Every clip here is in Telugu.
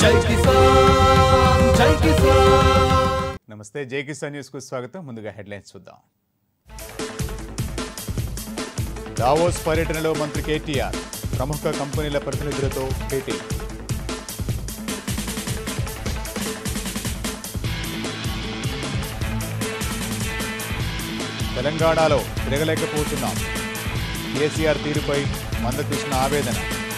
జై కిసాన్ జై కిసాన్। నమస్తే, జై కిసాన్ న్యూస్ కు స్వాగతం। ముందుగా హెడ్లైన్స్ చూద్దాం। దావోస్ పర్యటనలో మంత్రి కేటీఆర్ ప్రముఖ కంపెనీల ప్రతినిధులతో భేటీ। తెలంగాణలో తిరగలేకపోతున్నాం, కేసీఆర్ తీరుపై మందకృష్ణ ఆవేదన।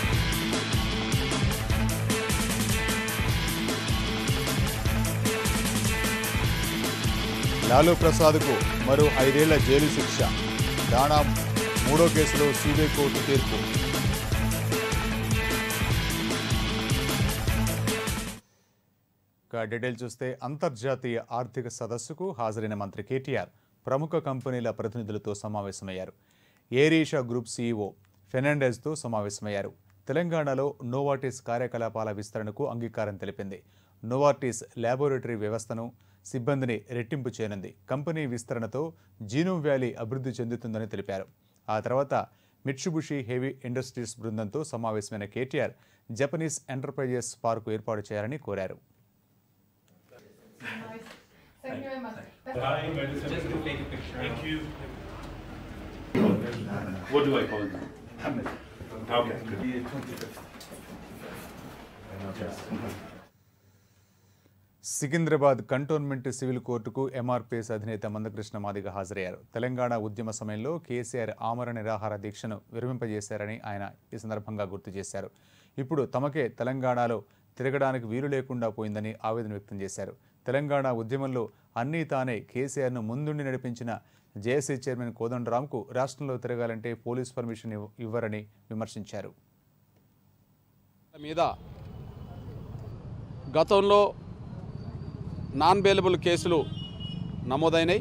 లాలూ ప్రసాద్కు మరో 5 ఏళ్ల జైలు శిక్ష, దాణా 3వ కేసులో సిబిఐ కోర్టు తీర్పు। డీటెయిల్ చూస్తే అంతర్జాతీయ ఆర్థిక సదస్సుకు హాజరైన మంత్రి కేటీఆర్ ప్రముఖ కంపెనీల ప్రతినిధులతో సమావేశమయ్యారు। ఏరీషా గ్రూప్ సీఈఓ ఫెర్నాండెజ్తో సమావేశమయ్యారు। తెలంగాణలో నోవార్టిస్ కార్యకలాపాల విస్తరణకు అంగీకారం తెలిపింది। నోవార్టిస్ ల్యాబొరేటరీ వ్యవస్థను, సిబ్బందిని రెట్టింపు చేయనుంది। కంపెనీ విస్తరణతో జీనోమ్ వ్యాలీ అభివృద్ధి చెందుతుందని తెలిపారు। ఆ తర్వాత మిట్సుబిషి హెవీ ఇండస్ట్రీస్ బృందంతో సమావేశమైన కేటీఆర్ జపనీస్ ఎంటర్ప్రైజెస్ పార్కు ఏర్పాటు చేయాలని కోరారు। What do I call them? Okay. Secunderabad cantonment civil కోర్టుకు ఎంఆర్పీఎస్ అధినేత మందకృష్ణ మాదిగ హాజరయ్యారు। తెలంగాణ ఉద్యమ సమయంలో కేసీఆర్ ఆమరణ నిరాహార దీక్షను విరమింపజేశారని ఆయన ఈ సందర్భంగా గుర్తు చేశారు। ఇప్పుడు తమకే తెలంగాణలో తిరగడానికి వీలు లేకుండా పోయిందని ఆవేదన వ్యక్తం చేశారు। తెలంగాణ ఉద్యమంలో అన్నీ తానే కేసీఆర్ను ముందుండి నడిపించిన జేఏసీ చైర్మన్ కోదండరాంకు రాష్ట్రంలో తిరగాలంటే పోలీస్ పర్మిషన్ ఇవ్వరని విమర్శించారు। మీద గతంలో నాన్ బెయిలబుల్ కేసులు నమోదైనాయి।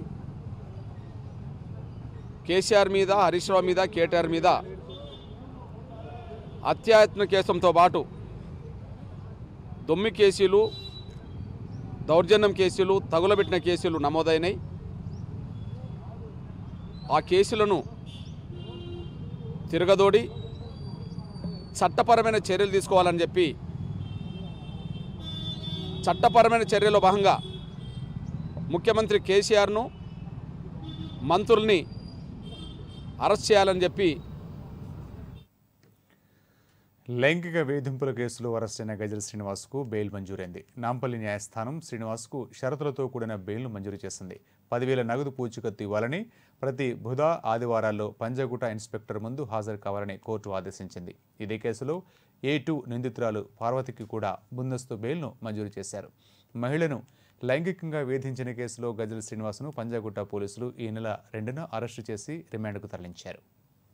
కేసీఆర్ మీద, హరీష్ రావు మీద, కేటీఆర్ మీద హత్యాయత్న కేసులతో పాటు దొమ్మి కేసులు, దౌర్జన్యం కేసులు, తగులబెట్టిన కేసులు నమోదైనాయి। ఆ కేసులను తిరగదోడి చట్టపరమైన చర్యలు తీసుకోవాలని చెప్పి చట్టపరమైన చర్యలో భాగంగా ముఖ్యమంత్రి కేసీఆర్ను, మంత్రుల్ని అరెస్ట్ చేయాలని చెప్పి లైంగిక వేధింపుల కేసులో అరెస్టైన గజల శ్రీనివాస్కు బెయిల్ మంజూరైంది। నాంపల్లి న్యాయస్థానం శ్రీనివాస్కు షరతులతో కూడిన బెయిల్ను మంజూరు చేసింది। 10,000 నగదు పూచీకత్తు ఇవ్వాలని, ప్రతి బుధ, ఆదివారాల్లో పంజాగుట్ట ఇన్స్పెక్టర్ ముందు హాజరు కావాలని కోర్టు ఆదేశించింది। ఇదే కేసులో A2 నిందితురాలు పార్వతికి కూడా ముందస్తు బెయిల్ను మంజూరు చేశారు। మహిళను లైంగికంగా వేధించిన కేసులో గజల శ్రీనివాస్ను పంజాగుట్ట పోలీసులు ఈ నెల 2న అరెస్టు చేసి రిమాండ్కు తరలించారు।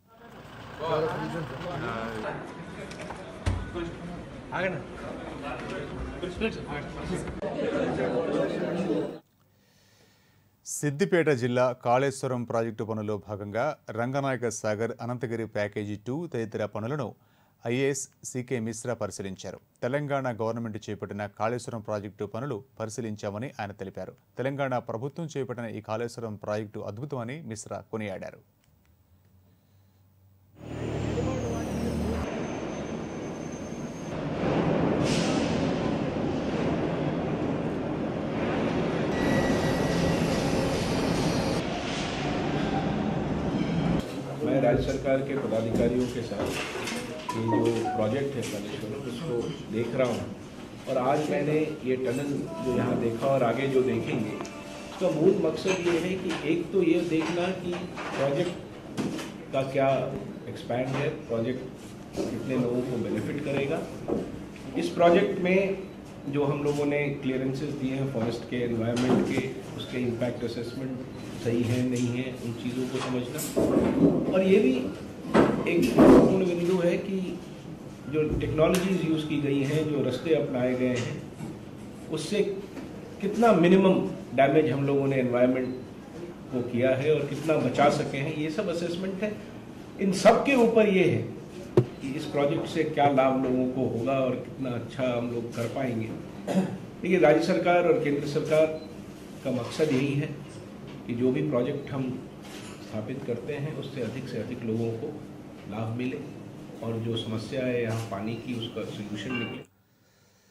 సిద్దిపేట జిల్లా కాళేశ్వరం ప్రాజెక్టు పనుల్లో భాగంగా రంగనాయక సాగర్, అనంతగిరి ప్యాకేజీ 2 తదితర పనులను ఐఏఎస్ సికే మిశ్రా పరిశీలించారు। తెలంగాణ గవర్నమెంట్ చేపట్టిన కాళేశ్వరం ప్రాజెక్టు పనులు పరిశీలించామని ఆయన తెలిపారు। తెలంగాణ ప్రభుత్వం చేపట్టిన ఈ కాళేశ్వరం ప్రాజెక్టు అద్భుతమని మిశ్రా కొనియాడారు। मैं राज्य सरकार के पदाधिकारियों के साथ ये जो प्रोजेक्ट है कालेश्वरम उसको देख रहा हूँ और आज मैंने ये टनल जो यहाँ देखा और आगे जो देखेंगे उसका मूल मकसद ये है कि एक तो ये देखना कि प्रोजेक्ट का क्या एक्सपैंड है, प्रोजेक्ट कितने लोगों को बेनिफिट करेगा। इस प्रोजेक्ट में जो हम लोगों ने क्लियरेंसेस दिए हैं फॉरेस्ट के, एनवायरनमेंट के, उसके इम्पैक्ट असेसमेंट सही है नहीं है, उन चीज़ों को समझना। और ये भी एक महत्वपूर्ण बिंदु है कि जो टेक्नोलॉजीज़ यूज़ की गई हैं, जो रास्ते अपनाए गए हैं, उससे कितना मिनिमम डैमेज हम लोगों ने एनवायरनमेंट को किया है और कितना बचा सके हैं, ये सब असेसमेंट है। इन सब के ऊपर ये है कि इस प्रोजेक्ट से क्या लाभ लोगों को होगा और कितना अच्छा हम लोग कर पाएंगे। देखिए, राज्य सरकार और केंद्र सरकार का मकसद यही है कि जो भी प्रोजेक्ट हम स्थापित करते हैं उससे अधिक लोगों को लाभ मिले और जो समस्या है यहाँ पानी की उसका सोल्यूशन निकले।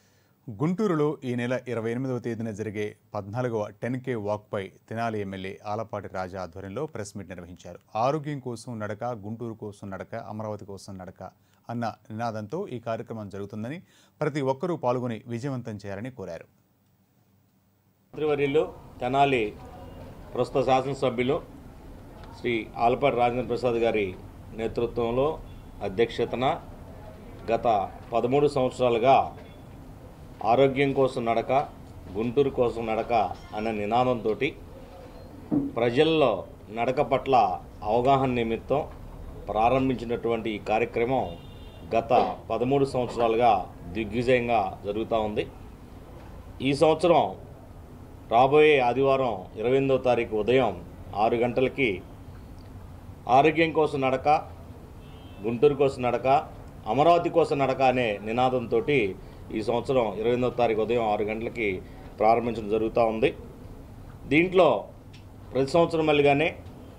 గుంటూరులో ఈ నెల 28వ తేదీన జరిగే 14వ 10K వాక్పై తెనాలి ఎమ్మెల్యే ఆలపాటి రాజా ఆధ్వర్యంలో ప్రెస్ మీట్ నిర్వహించారు. ఆరోగ్యం కోసం నడక, గుంటూరు కోసం నడక, అమరావతి కోసం నడక అన్న నినాదంతో ఈ కార్యక్రమం జరుగుతుందని, ప్రతి ఒక్కరూ పాల్గొని విజయవంతం చేయాలని కోరారు. మంత్రివర్యులు తెనాలి ప్రస్తుత శాసనసభ్యులు శ్రీ ఆలపాటి రాజేంద్ర ప్రసాద్ గారి నేతృత్వంలో అధ్యక్షతన గత 13 సంవత్సరాలుగా ఆరోగ్యం కోసం నడక, గుంటూరు కోసం నడక అనే నినాదంతో ప్రజల్లో నడక పట్ల అవగాహన నిమిత్తం ప్రారంభించినటువంటి ఈ కార్యక్రమం గత 13 సంవత్సరాలుగా దిగ్విజయంగా జరుగుతూ ఉంది. ఈ సంవత్సరం రాబోయే ఆదివారం 28వ తారీఖు ఉదయం 6 గంటలకి ఆరోగ్యం కోసం నడక, గుంటూరు కోసం నడక, అమరావతి కోసం నడక అనే నినాదంతో ఈ సంవత్సరం 28వ తారీఖు ఉదయం 6 గంటలకి ప్రారంభించడం జరుగుతూ ఉంది. దీంట్లో ప్రతి సంవత్సరం మళ్ళీగానే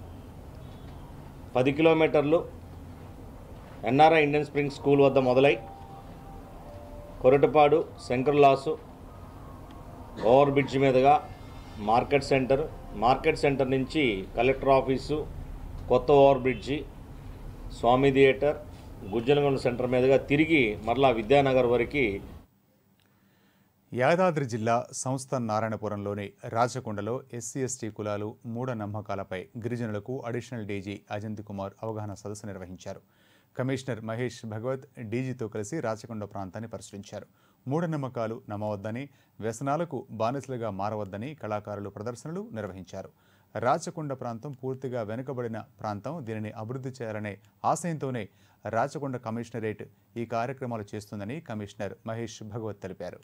10 కిలోమీటర్లు ఎన్ఆర్ఐ ఇండియన్ స్ప్రింగ్ స్కూల్ వద్ద మొదలై కొరటపాడు, శంకర్లాసు, ఓవర్ బ్రిడ్జ్ మీదుగా మార్కెట్ సెంటర్ నుంచి కలెక్టర్ ఆఫీసు, కొత్త over bridge, Swami theatre, Gujjanagonda centre మీదుగా తిరిగి మరలా విద్యానగర్ వరకు. యాదాద్రి జిల్లా సంస్థ నారాయణపురంలోని రాచకొండలో ఎస్సీ/ఎస్టీ కులాలు మూఢనమ్మకాలపై గిరిజనులకు అడిషనల్ డీజీ అజంతి కుమార్ అవగాహన సదస్సు నిర్వహించారు. కమిషనర్ మహేష్ భగవత్ డీజీతో కలిసి రాచకొండ ప్రాంతాన్ని పరిశీలించారు. మూఢనమ్మకాలు నమ్మవద్దని, వ్యసనాలకు బానిసలుగా మారవద్దని కళాకారులు ప్రదర్శనలు నిర్వహించారు. రాచకొండ ప్రాంతం పూర్తిగా వెనుకబడిన ప్రాంతం. దీనిని అభివృద్ధి చేయాలనే ఆశయంతోనే రాచకొండ కమిషనరేట్ ఈ కార్యక్రమాలు చేస్తుందని కమిషనర్ మహేష్ భగవత్ తెలిపారు.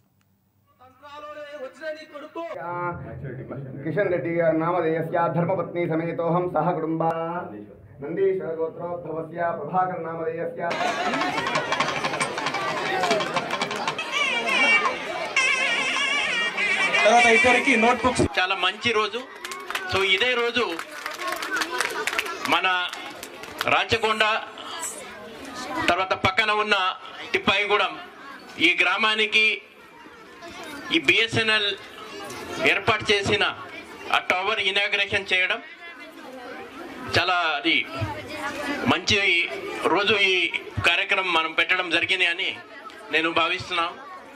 కిషన్ రెడ్డి నామధేయస్య ధర్మపత్ని సమేతోహం సహ కుటుంబా నందీశ్వర గోత్రోద్భవస్య ప్రభాకర్ నామధేయస్య. తర్వాత ఇద్దరికి నోట్బుక్స్. చాలా మంచి రోజు. సో ఇదే రోజు మన రాచకొండ తర్వాత పక్కన ఉన్న తిప్పాయిగూడెం ఈ గ్రామానికి ఈ బిఎస్ఎన్ఎల్ ఏర్పాటు చేసిన ఆ టవర్ ఇనాగ్రేషన్ చేయడం చాలా అది మంచి రోజు. ఈ కార్యక్రమం మనం పెట్టడం జరిగింది అని నేను భావిస్తున్నాను.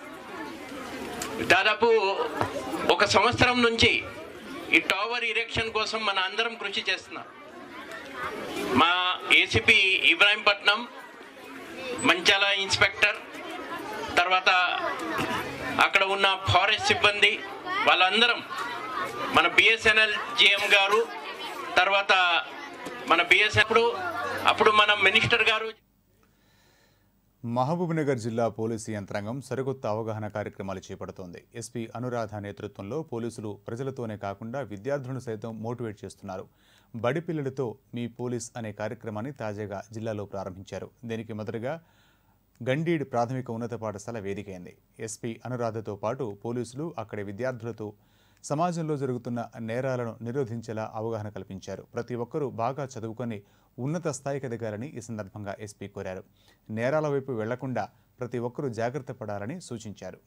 దాదాపు 1 సంవత్సరం నుంచి ఈ టవర్ ఇరెక్షన్ కోసం మన అందరం కృషి చేస్తున్నాం. మా ఏసీపీ ఇబ్రాహీంపట్నం, మంచాల ఇన్స్పెక్టర్, తర్వాత అక్కడ ఉన్న ఫారెస్ట్ సిబ్బంది వాళ్ళందరం, మన బిఎస్ఎన్ఎల్ జిఎం గారు, తర్వాత మన అప్పుడు మన మినిస్టర్ గారు. మహబూబ్నగర్ జిల్లా పోలీసు యంత్రాంగం సరికొత్త అవగాహన కార్యక్రమాలు చేపడుతోంది. ఎస్పీ అనురాధ నేతృత్వంలో పోలీసులు ప్రజలతోనే కాకుండా విద్యార్థులను సైతం మోటివేట్ చేస్తున్నారు. బడి పిల్లలతో మీ పోలీస్ అనే కార్యక్రమాన్ని తాజాగా జిల్లాలో ప్రారంభించారు. దీనికి మొదటగా గండీడ్ ప్రాథమిక ఉన్నత పాఠశాల వేదికైంది. ఎస్పీ అనురాధతో పాటు పోలీసులు అక్కడి విద్యార్థులతో సమాజంలో జరుగుతున్న నేరాలను నిరోధించేలా అవగాహన కల్పించారు. ప్రతి ఒక్కరూ బాగా చదువుకొని ఉన్నత స్థాయికి ఎదగాలని ఈ సందర్భంగా ఎస్పీ కోరారు. నేరాల వైపు వెళ్లకుండా ప్రతి ఒక్కరూ జాగ్రత్త పడాలని సూచించారు.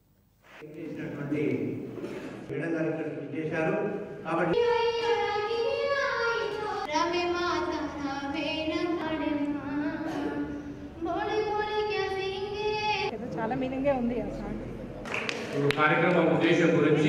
చాలా మీనింగే ఉంది ఆ సాంగ్. కార్యక్రమం ఉద్దేశం గురించి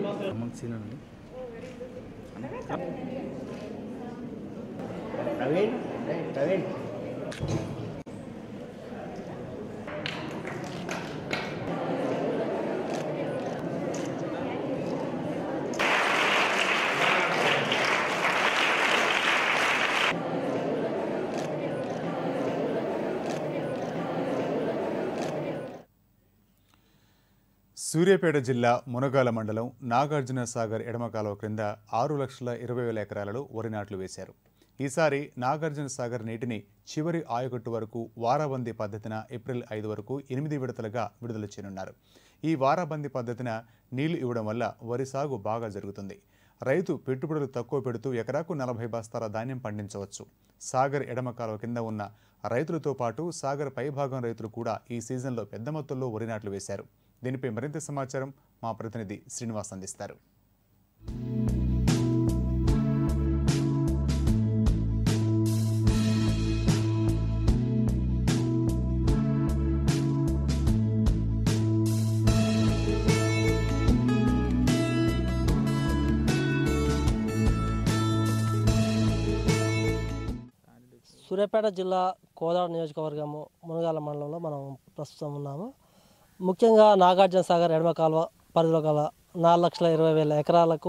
సూర్యాపేట జిల్లా మునగాల మండలం నాగార్జున సాగర్ ఎడమ కాలువ క్రింద 6,20,000 ఎకరాలలో వరి నాట్లు వేశారు. ఈసారి నాగార్జున సాగర్ నీటిని చివరి ఆయకట్టు వరకు వారాబందీ పద్ధతిన ఏప్రిల్ 5 వరకు 8 విడతలుగా విడుదల చేయనున్నారు. ఈ వారాబందీ పద్ధతిన నీళ్లు ఇవ్వడం వల్ల వరి సాగు బాగా జరుగుతుంది. రైతు పెట్టుబడులు తక్కువ పెడుతూ ఎకరాకు 40 బస్తాల ధాన్యం పండించవచ్చు. సాగర్ ఎడమ కాలువ కింద ఉన్న రైతులతో పాటు సాగర్ పైభాగం రైతులు కూడా ఈ సీజన్లో పెద్ద మొత్తంలో వరి నాట్లు వేశారు. దీనిపై మరింత సమాచారం మా ప్రతినిధి శ్రీనివాస్ అందిస్తారు. సూర్యాపేట జిల్లా కోదాడ నియోజకవర్గము మునగాల మండలంలో మనం ప్రస్తుతం ఉన్నాము. ముఖ్యంగా నాగార్జున సాగర్ ఎడమ కాలువ పరిధిలో గల 4,20,000 ఎకరాలకు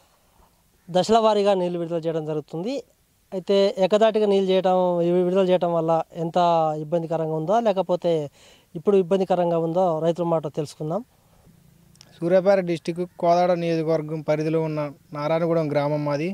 దశల వారీగా నీళ్లు విడుదల చేయడం జరుగుతుంది. అయితే ఏకదాటిగా విడుదల చేయడం వల్ల ఎంత ఇబ్బందికరంగా ఉందో లేకపోతే ఇప్పుడు ఇబ్బందికరంగా ఉందో రైతుల మాట తెలుసుకుందాం. సూర్యాపేట డిస్టిక్ కోదాడ నియోజకవర్గం పరిధిలో ఉన్న నారాయణగూడెం గ్రామం మాది.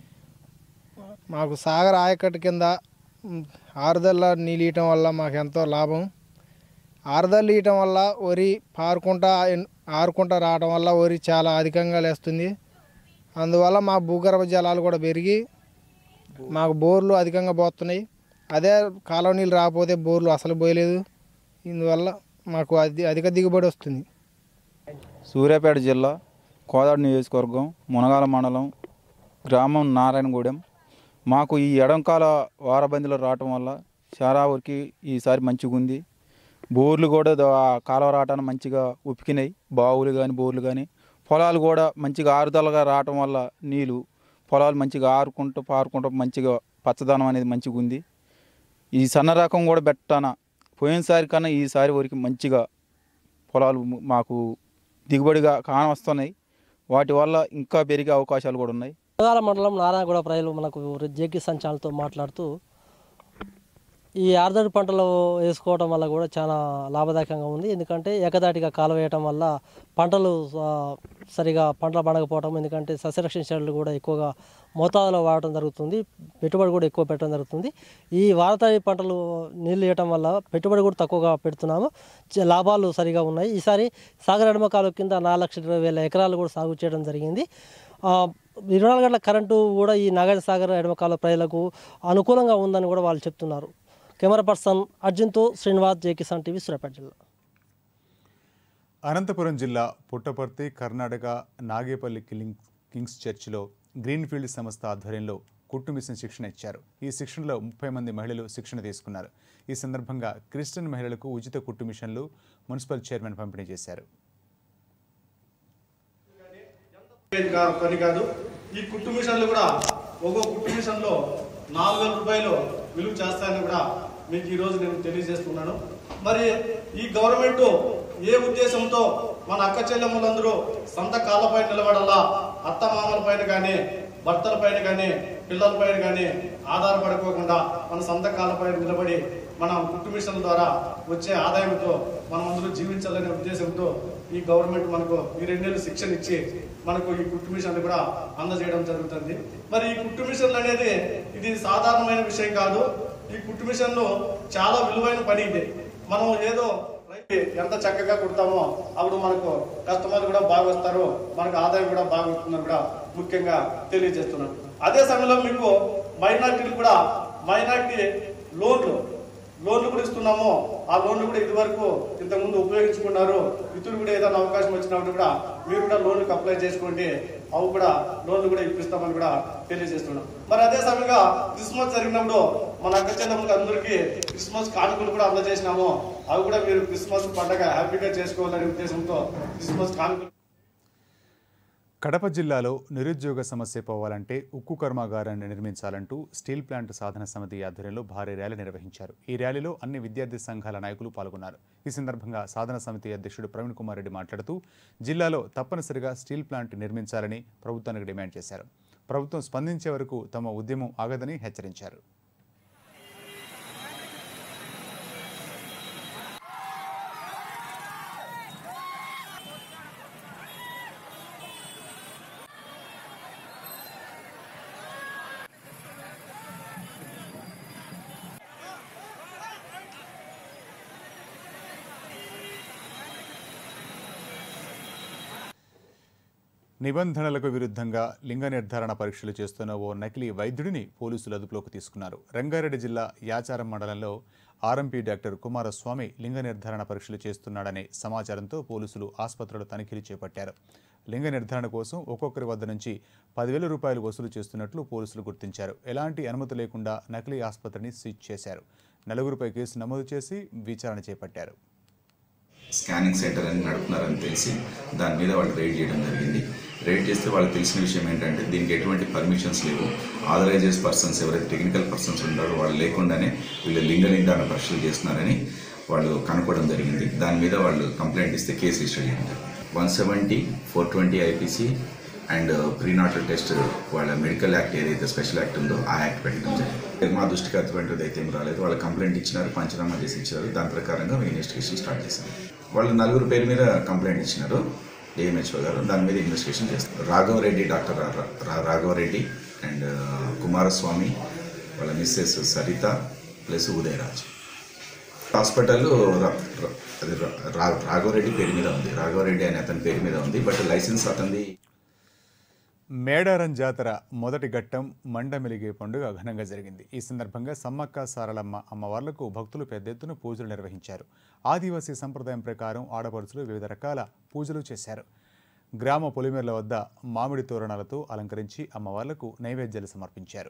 మాకు సాగర్ ఆయకట్టు కింద ఆరుదల నీళ్ళు ఇవ్వటం వల్ల మాకు ఎంతో లాభం. ఆరుదలు ఇవ్వటం వల్ల వరి ఆరుకుంటా రావడం వల్ల వరి చాలా అధికంగా లేస్తుంది. అందువల్ల మా భూగర్భ జలాలు కూడా పెరిగి మాకు బోర్లు అధికంగా పోతున్నాయి. అదే కాలువ నీళ్ళు రాకపోతే బోర్లు అసలు పోయలేదు. ఇందువల్ల మాకు అధిక దిగుబడి వస్తుంది. సూర్యాపేట జిల్లా కోదాడ నియోజకవర్గం మునగాల మండలం గ్రామం నారాయణగూడెం. మాకు ఈ ఎడంకాల వారబందిలో రావటం వల్ల చాలా వరకు ఈసారి మంచిగా ఉంది. బోర్లు కూడా కాలువ రావటానికి మంచిగా ఉపికినాయి. బావులు కానీ బోర్లు కానీ పొలాలు కూడా మంచిగా ఆరుదలగా రావటం వల్ల నీళ్ళు పొలాలు మంచిగా పారుకుంటూ మంచిగా పచ్చదనం అనేది మంచిగా ఉంది. ఈ సన్న రకం కూడా పెట్టాన పోయినసారి కన్నా ఈసారి వరకు మంచిగా పొలాలు మాకు దిగుబడిగా కానవస్తున్నాయి. వాటి వల్ల ఇంకా పెరిగే అవకాశాలు కూడా ఉన్నాయి. మునగాల మండలం నారాయణగూడ ప్రజలు మనకు జేకి సంచాలతో మాట్లాడుతూ ఈ ఆరుదడి పంటలు వేసుకోవడం వల్ల కూడా చాలా లాభదాయకంగా ఉంది. ఎందుకంటే ఏకదాటిగా కాలువ వేయటం వల్ల పంటలు పండకపోవటం, ఎందుకంటే సస్యరక్షణ చర్యలు కూడా ఎక్కువగా మోతాదులో వాడటం జరుగుతుంది. పెట్టుబడి కూడా ఎక్కువ పెట్టడం జరుగుతుంది. ఈ వారతడి పంటలు నీళ్ళు వేయటం వల్ల పెట్టుబడి కూడా తక్కువగా పెడుతున్నాము. లాభాలు సరిగా ఉన్నాయి. ఈసారి సాగర్ ఎడమ కాలువ కింద 4,20,000 ఎకరాలు కూడా సాగు చేయడం జరిగింది. 24 గంటల కరెంటు కూడా ఈ నాగార్జున సాగర్ ఎడమ కాలువ ప్రజలకు అనుకూలంగా ఉందని కూడా వాళ్ళు చెప్తున్నారు. కెమెరా పర్సన్ అర్జున్తో శ్రీనివాస్, జే కిసాన్ టీవీ, సూర్యాపేట జిల్లా. అనంతపురం జిల్లా పుట్టపర్తి కర్ణాటక నాగేపల్లి కింగ్స్ చర్చిలో గ్రీన్ఫీల్డ్ సంస్థ ఆధ్వర్యంలో కుట్టు మిషన్ శిక్షణ ఇచ్చారు. ఈ శిక్షణలో 30 మంది మహిళలు శిక్షణ తీసుకున్నారు. ఈ సందర్భంగా క్రిస్టియన్ మహిళలకు ఉచిత కుట్టు మిషన్లు మున్సిపల్ చైర్మన్ పంపిణీ చేశారు. పని కాదు. ఈ కుట్టు మిషన్లు కూడా ఒక్కో కుట్టు మిషన్లో 4,000 రూపాయలు విలువ చేస్తాయని కూడా మీకు ఈరోజు నేను తెలియజేస్తున్నాను. మరి ఈ గవర్నమెంట్ ఏ ఉద్దేశంతో మన అక్క చెల్లెమ్మలందరూ సొంత కాళ్ళపై నిలబడాలా, అత్త మామల పైన కానీ భర్తల పైన కానీ పిల్లల పైన కానీ ఆధారపడుకోకుండా మన సొంత కాళ్ళపై నిలబడి మనం కుట్టు మిషన్ల ద్వారా వచ్చే ఆదాయంతో మనం అందరూ జీవించాలనే ఉద్దేశంతో ఈ గవర్నమెంట్ మనకు ఈ 2 నెలలు శిక్షణ ఇచ్చి మనకు ఈ కుట్టు మిషన్లు కూడా అందజేయడం జరుగుతుంది. మరి ఈ కుట్టు మిషన్లు అనేది ఇది సాధారణమైన విషయం కాదు. ఈ కుట్టు మిషన్లు చాలా విలువైన పని. ఇది మనం ఏదో ఎంత చక్కగా కుడతామో అప్పుడు మనకు కస్టమర్లు కూడా బాగా వస్తారు, మనకు ఆదాయం కూడా బాగా వస్తుందని కూడా ముఖ్యంగా తెలియజేస్తున్నాను. అదే సమయంలో మీకు మైనార్టీ లోన్లు కూడా ఇస్తున్నాము. ఆ లోన్లు కూడా ఇదివరకు ఇంతకుముందు ఉపయోగించుకున్నారు. ఇతరులు కూడా ఏదైనా అవకాశం వచ్చినప్పుడు కూడా మీరు కూడా లోన్లకు అప్లై చేసుకోండి, అవి కూడా లోన్లు కూడా ఇప్పిస్తామని కూడా తెలియజేస్తున్నాం. మరి అదే సమయంగా క్రిస్మస్ జరిగినప్పుడు మన అక్క చెల్లెమ్మలకు అందరికీ క్రిస్మస్ కానుకలు కూడా అందజేసినాము. అవి కూడా మీరు క్రిస్మస్ పండుగ హ్యాపీగా చేసుకోవాలనే ఉద్దేశంతో క్రిస్మస్ కానుకలు. కడప జిల్లాలో నిరుద్యోగ సమస్య పోవాలంటే ఉక్కు కర్మాగారాన్ని నిర్మించాలంటూ స్టీల్ ప్లాంట్ సాధన సమితి ఆధ్వర్యంలో భారీ ర్యాలీ నిర్వహించారు. ఈ ర్యాలీలో అన్ని విద్యార్థి సంఘాల నాయకులు పాల్గొన్నారు. ఈ సందర్భంగా సాధన సమితి అధ్యక్షుడు ప్రవీణ్ కుమార్ రెడ్డి మాట్లాడుతూ జిల్లాలో తప్పనిసరిగా స్టీల్ ప్లాంట్ నిర్మించాలని ప్రభుత్వానికి డిమాండ్ చేశారు. ప్రభుత్వం స్పందించే వరకు తమ ఉద్యమం ఆగదని హెచ్చరించారు. నిబంధనలకు విరుద్ధంగా లింగ నిర్ధారణ పరీక్షలు చేస్తున్న ఓ నకిలీ వైద్యుడిని పోలీసులు అదుపులోకి తీసుకున్నారు. రంగారెడ్డి జిల్లా యాచారం మండలంలో ఆర్ఎంపీ డాక్టర్ కుమారస్వామి లింగ నిర్ధారణ పరీక్షలు చేస్తున్నాడనే సమాచారంతో పోలీసులు ఆసుపత్రిలో తనిఖీలు చేపట్టారు. లింగ నిర్ధారణ కోసం ఒక్కొక్కరి వద్ద నుంచి 10,000 రూపాయలు వసూలు చేస్తున్నట్లు పోలీసులు గుర్తించారు. ఎలాంటి అనుమతి లేకుండా నకిలీ ఆసుపత్రిని సీజ్ చేశారు. 4గురిపై కేసు నమోదు చేసి విచారణ చేపట్టారు. స్కానింగ్ సెంటర్ అని నడుపుతున్నారని తెలిసి దాని మీద వాళ్ళు రైడ్ చేయడం జరిగింది. రైడ్ చేస్తే వాళ్ళకి తెలిసిన విషయం ఏంటంటే దీనికి ఎటువంటి పర్మిషన్స్ లేవు. ఆథరైజ్డ్ పర్సన్స్ ఎవరైతే టెక్నికల్ పర్సన్స్ ఉంటారో వాళ్ళు లేకుండానే వీళ్ళు లింగ నిర్ధారణ పరీక్షలు చేస్తున్నారని వాళ్ళు కనుక్కోవడం జరిగింది. దాని మీద వాళ్ళు కంప్లైంట్ ఇస్తే కేసు రిజిస్టర్ చేయడం జరిగింది. 170, 420 IPC అండ్ ప్రీనాటల్ టెస్ట్ వాళ్ళ మెడికల్ యాక్ట్ ఏదైతే స్పెషల్ యాక్ట్ ఉందో ఆ యాక్ట్ పెట్టడం జరిగింది. మా దృష్టికి అటువంటిది అయితే ఏం రాలేదు. వాళ్ళు కంప్లైంట్ ఇచ్చినారు, పంచనామా చేసి ఇచ్చారు. దాని ప్రకారంగా ఇన్వెస్టిగేషన్ స్టార్ట్ చేశారు. వాళ్ళు 4 పేరు మీద కంప్లైంట్ ఇచ్చినారు AMHO గారు. దాని మీద ఇన్వెస్టిగేషన్ చేస్తారు. రాఘవరెడ్డి, డాక్టర్ రాఘవరెడ్డి అండ్ కుమారస్వామి, వాళ్ళ missus Saritha plus Udayraj. Hospital అది రాఘవరెడ్డి పేరు మీద ఉంది. రాఘవరెడ్డి అనే అతని పేరు మీద ఉంది, బట్ లైసెన్స్ అతనిది. మేడారం జాతర మొదటి ఘట్టం మండమెలిగే పండుగ ఘనంగా జరిగింది. ఈ సందర్భంగా సమ్మక్క సారలమ్మ అమ్మవార్లకు భక్తులు పెద్ద ఎత్తున పూజలు నిర్వహించారు. ఆదివాసీ సంప్రదాయం ప్రకారం ఆడపడుచులు వివిధ రకాల పూజలు చేశారు. గ్రామ పొలిమేర్ల వద్ద మామిడి తోరణాలతో అలంకరించి అమ్మవార్లకు నైవేద్యాలు సమర్పించారు.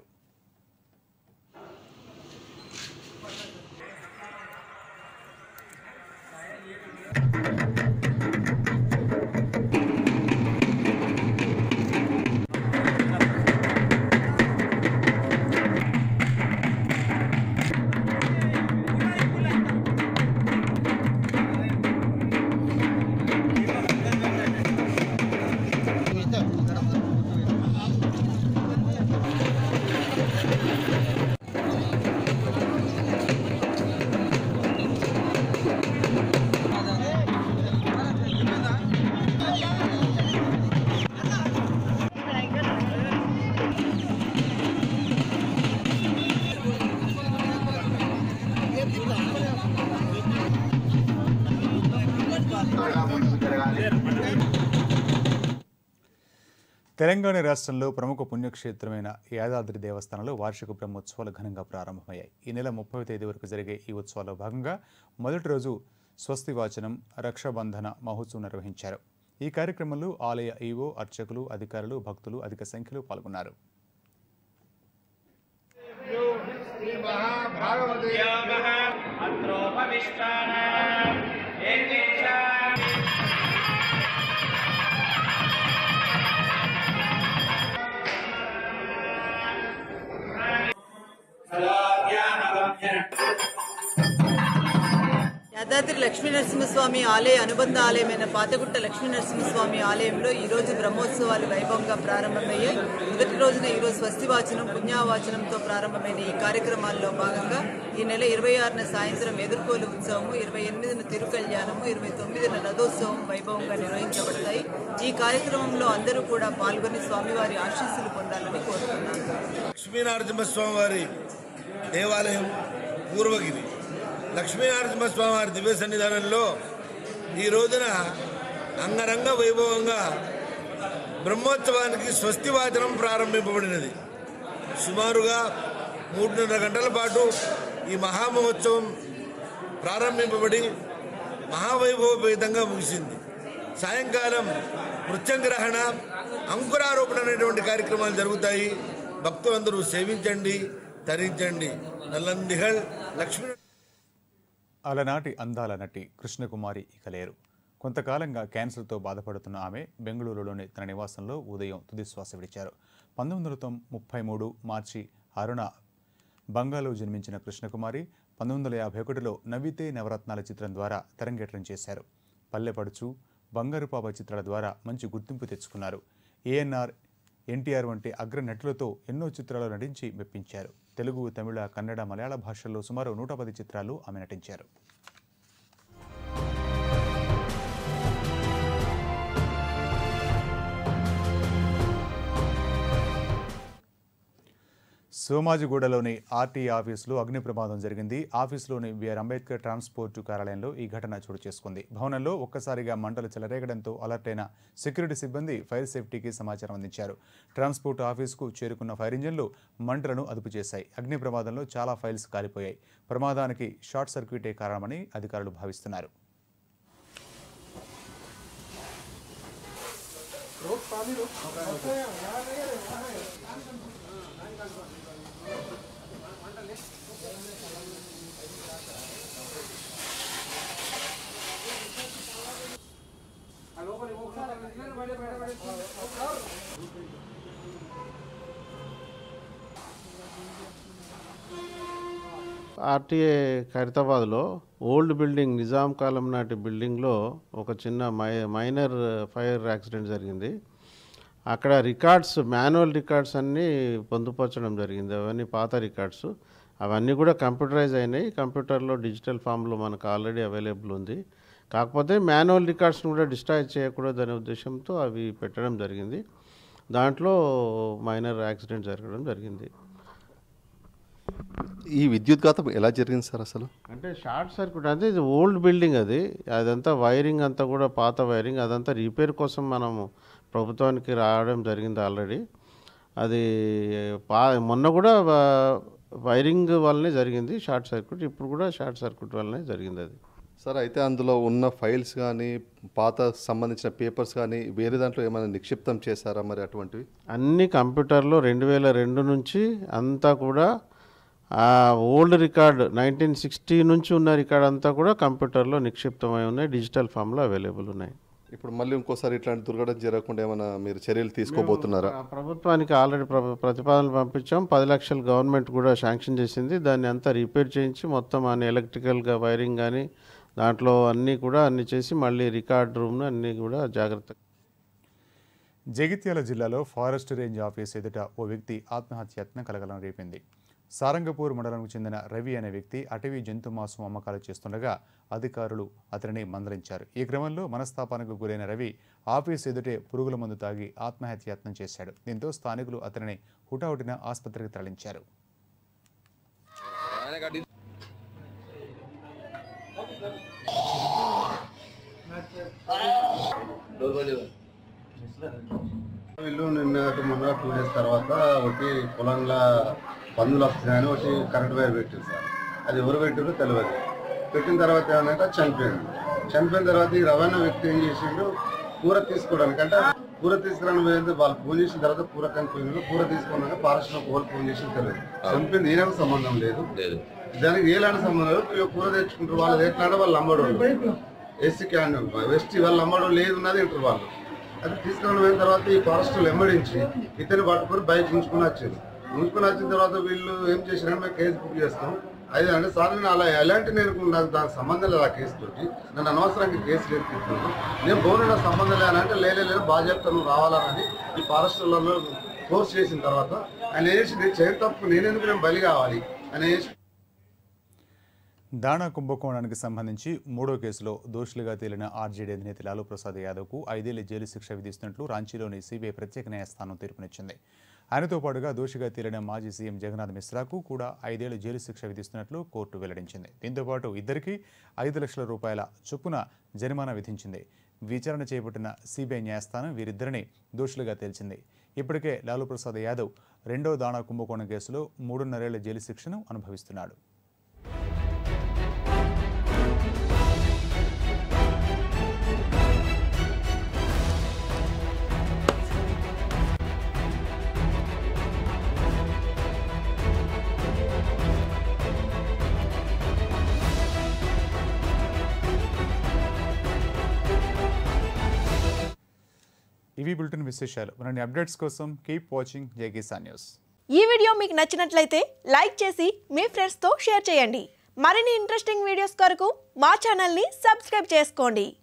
తెలంగాణ రాష్ట్రంలో ప్రముఖ పుణ్యక్షేత్రమైన యాదాద్రి దేవస్థానంలో వార్షిక బ్రహ్మోత్సవాలు ఘనంగా ప్రారంభమయ్యాయి. ఈ నెల 30వ తేదీ వరకు జరిగే ఈ ఉత్సవాల్లో భాగంగా మొదటి రోజు స్వస్తివాచనం, రక్షాబంధన మహోత్సవం నిర్వహించారు. ఈ కార్యక్రమంలో ఆలయ ఈవో, అర్చకులు, అధికారులు, భక్తులు అధిక సంఖ్యలో పాల్గొన్నారు. యాదాద్రి లక్ష్మీనరసింహస్వామి ఆలయ అనుబంధ ఆలయమైన పాతగుట్ట లక్ష్మీనరసింహస్వామి ఆలయంలో ఈరోజు బ్రహ్మోత్సవాలు వైభవంగా ప్రారంభమయ్యాయి. మొదటి రోజున ఈరోజు స్వస్తివాచనం, పుణ్యావాచనంతో ప్రారంభమైన ఈ కార్యక్రమాల్లో భాగంగా ఈ నెల 26న సాయంత్రం ఎదుర్కోలు ఉత్సవము, 28న తిరుకల్యాణము, 29న రథోత్సవం వైభవంగా నిర్వహించబడతాయి. ఈ కార్యక్రమంలో అందరూ కూడా పాల్గొని స్వామివారి ఆశీస్సులు పొందాలని కోరుతున్నారు. లక్ష్మీనరసింహస్వామి వారి దేవాలయం పూర్వగిరి లక్ష్మీనరసింహస్వామి వారి దివ్య సన్నిధానంలో ఈ రోజున అంగరంగ వైభవంగా బ్రహ్మోత్సవానికి స్వస్తివాచనం ప్రారంభింపబడినది. సుమారుగా 3.5 గంటల పాటు ఈ మహామహోత్సవం ప్రారంభింపబడి మహావైభవపేతంగా ముగిసింది. సాయంకాలం మృత్యంగ్రహణ, అంకురారోపణ అనేటువంటి కార్యక్రమాలు జరుగుతాయి. భక్తులందరూ సేవించండి, తరించండి. నల్లందిహల్ లక్ష్మీ. అలనాటి అందాల నటి కృష్ణకుమారి ఇక లేరు. కొంతకాలంగా క్యాన్సర్తో బాధపడుతున్న ఆమె బెంగళూరులోని తన నివాసంలో ఉదయం తుదిశ్వాస విడిచారు. 1933 మార్చి 6న బంగాలో జన్మించిన కృష్ణకుమారి 1951లో నవ్వితే నవరత్నాల చిత్రం ద్వారా తెరంగేట్రం చేశారు. పల్లెపడుచు, బంగారు పాప చిత్రాల ద్వారా మంచి గుర్తింపు తెచ్చుకున్నారు. ANR, NTR వంటి అగ్ర నటులతో ఎన్నో చిత్రాలు నటించి మెప్పించారు. తెలుగు, తమిళ, కన్నడ, మలయాళ భాషల్లో సుమారు 110 చిత్రాలు ఆమె నటించారు. సోమాజిగూడలోని ఆర్టీఏ ఆఫీసులో అగ్ని ప్రమాదం జరిగింది. ఆఫీసులోని బిఆర్ అంబేద్కర్ ట్రాన్స్పోర్ట్ కార్యాలయంలో ఈ ఘటన చోటు చేసుకుంది. భవనంలో ఒక్కసారిగా మంటలు చెలరేగడంతో అలర్ట్ అయిన సెక్యూరిటీ సిబ్బంది ఫైర్ సేఫ్టీకి సమాచారం అందించారు. ట్రాన్స్పోర్ట్ ఆఫీసుకు చేరుకున్న ఫైర్ ఇంజన్లు మంటలను అదుపు చేశాయి. అగ్ని ప్రమాదంలో చాలా ఫైల్స్ కాలిపోయాయి. ప్రమాదానికి షార్ట్ సర్క్యూటే కారణమని అధికారులు భావిస్తున్నారు. ఆర్టీఏ ఖైరతాబాద్లో ఓల్డ్ బిల్డింగ్ నిజాం కాలం నాటి బిల్డింగ్లో ఒక చిన్న మైనర్ ఫైర్ యాక్సిడెంట్ జరిగింది. అక్కడ రికార్డ్స్ మాన్యువల్ రికార్డ్స్ అన్నీ పొందుపరచడం జరిగింది. అవన్నీ పాత రికార్డ్స్, అవన్నీ కూడా కంప్యూటరైజ్ అయినాయి. కంప్యూటర్లో డిజిటల్ ఫామ్లో మనకు ఆల్రెడీ అవైలబుల్ ఉంది. కాకపోతే మాన్యువల్ రికార్డ్స్ని కూడా డిస్ట్రాయ్ చేయకూడదు అనే ఉద్దేశంతో అవి పెట్టడం జరిగింది. దాంట్లో మైనర్ యాక్సిడెంట్ జరగడం జరిగింది. ఈ విద్యుద్ఘాతం ఎలా జరిగింది సార్? అసలు అంటే షార్ట్ సర్క్యూట్ అంటే ఇది ఓల్డ్ బిల్డింగ్, అదంతా వైరింగ్ అంతా కూడా పాత వైరింగ్, అదంతా రిపేర్ కోసం మనము ప్రభుత్వానికి రావడం జరిగింది ఆల్రెడీ. అది మొన్న కూడా వైరింగ్ వల్లనే జరిగింది షార్ట్ సర్క్యూట్, ఇప్పుడు కూడా షార్ట్ సర్క్యూట్ వల్లనే జరిగింది అది. సార్ అయితే అందులో ఉన్న ఫైల్స్ కానీ పాత సంబంధించిన పేపర్స్ కానీ వేరే దాంట్లో ఏమైనా నిక్షిప్తం చేశారా మరి అటువంటివి? అన్ని కంప్యూటర్లో 2002 నుంచి అంతా కూడా ఓల్డ్ రికార్డ్ 1960 నుంచి ఉన్న రికార్డ్ అంతా కూడా కంప్యూటర్లో నిక్షిప్తమై ఉన్నాయి, డిజిటల్ ఫామ్లో అవైలబుల్ ఉన్నాయి. ఇప్పుడు మళ్ళీ ఇంకోసారి ఇట్లాంటి దుర్ఘటన జరగకుండా ఏమైనా మీరు చర్యలు తీసుకోబోతున్నారా? ప్రభుత్వానికి ఆల్రెడీ ప్రతిపాదనలు పంపించాం. 10 లక్షలు గవర్నమెంట్ కూడా శాంక్షన్ చేసింది. దాన్ని అంతా రిపేర్ చేయించి మొత్తం అన్ని ఎలక్ట్రికల్గా వైరింగ్ కానీ దాంట్లో అన్నీ చేసి మళ్ళీ రికార్డ్ రూమ్ను అన్నీ కూడా జాగ్రత్త. జగిత్యాల జిల్లాలో ఫారెస్ట్ రేంజ్ ఆఫీస్ ఎదుట ఓ వ్యక్తి ఆత్మహత్యాయత్నం కలకలం రేపింది. సారంగపూర్ మండలంకు చెందిన రవి అనే వ్యక్తి అటవీ జంతు మాంసం అమ్మకాలు చేస్తుండగా అధికారులు అతనిని మందలించారు. ఈ క్రమంలో మనస్తాపానికి గురైన రవి ఆఫీస్ ఎదుటే పురుగుల మందు తాగి ఆత్మహత్యాయత్నం చేశాడు. దీంతో స్థానికులు అతనిని హుటాహుటిన ఆసుపత్రికి తరలించారు. వీళ్ళు నిన్న మొన్న 2 డేస్ తర్వాత ఒకటి పొలంలో పందులు వస్తున్నాయని ఒకటి కరెంట్ వైర్ పెట్టారు సార్. అది ఎవరు పెట్టారో తెలియదు. పెట్టిన తర్వాత ఏమన్నా చనిపోయిన తర్వాత ఈ రవాణా వ్యక్తి ఏం చేసిండు, కూర తీసుకోవడానికి అంటే కూర తీసుకురాని పోయింది. వాళ్ళు ఫోన్ చేసిన తర్వాత కూర కనిపోయింది. కూర తీసుకున్నాక ఫారెస్ట్ లో ఫోన్ చేసిన తెలియదు. చనిపోయింది ఈయనకు సంబంధం లేదు, దానికి ఏలాంటి సంబంధం లేదు. కూర తెచ్చుకుంటారు వాళ్ళు, ఎట్లాంటి వాళ్ళు అమ్మడు ఎస్సీ క్యాండిల్ ఎస్టీ వాళ్ళు అమ్మడం లేదు ఉన్నది ఇంటారు వాళ్ళు. అది తీసుకుని పోయిన తర్వాత ఈ ఫారెస్ట్ వెంబడించి ఇతను పట్టుకొని బైక్ ఉంచుకుని వచ్చిన తర్వాత వీళ్ళు ఏం చేసినా మేము కేసు బుక్ చేస్తాం. అది అంటే సార్ నేను అలా ఎలాంటి నాకు దానికి సంబంధం లేదు. ఆ కేసు తోటి నన్ను అనవసరంగా కేసు ఎత్తుకుంటున్నాను. నేను బోను నాకు సంబంధం లేదంటే లేదు బాగా చెప్తాను రావాలని ఈ ఫారెస్ట్లలో ఫోర్స్ చేసిన తర్వాత ఆయన వేసి నేను చేయడం తప్పు నేనెందుకు నేను బలి కావాలి అని వేసి. దాణా కుంభకోణానికి సంబంధించి 3వ కేసులో దోషులుగా తేలిన ఆర్జేడీ అధినేత లాలూ ప్రసాద్ యాదవ్కు 5 ఏళ్ల జైలు శిక్ష విధిస్తున్నట్లు రాంచీలోని సిబిఐ ప్రత్యేక న్యాయస్థానం తీర్పునిచ్చింది. ఆయనతో పాటుగా దోషిగా తేలిన మాజీ సీఎం జగన్నాథ్ మిశ్రాకు కూడా 5 ఏళ్ల జైలు శిక్ష విధిస్తున్నట్లు కోర్టు వెల్లడించింది. దీంతోపాటు ఇద్దరికీ 5 లక్షల రూపాయల చొప్పున జరిమానా విధించింది. విచారణ చేపట్టిన సిబిఐ న్యాయస్థానం వీరిద్దరిని దోషులుగా తేల్చింది. ఇప్పటికే లాలూ ప్రసాద్ యాదవ్ 2వ దాణా కుంభకోణం కేసులో 3.5 ఏళ్ల జైలు శిక్షను అనుభవిస్తున్నాడు. ఇవి బులెటిన్ విశేషాలు. మరిన్ని అప్డేట్స్ కోసం కీప్ వాచింగ్ జై కిసాన్ న్యూస్. ఈ వీడియో మీకు నచ్చినట్లయితే లైక్ చేసి మీ ఫ్రెండ్స్తో షేర్ చేయండి. మరిన్ని ఇంట్రెస్టింగ్ వీడియోస్ కొరకు మా ఛానల్ని సబ్స్క్రైబ్ చేసుకోండి.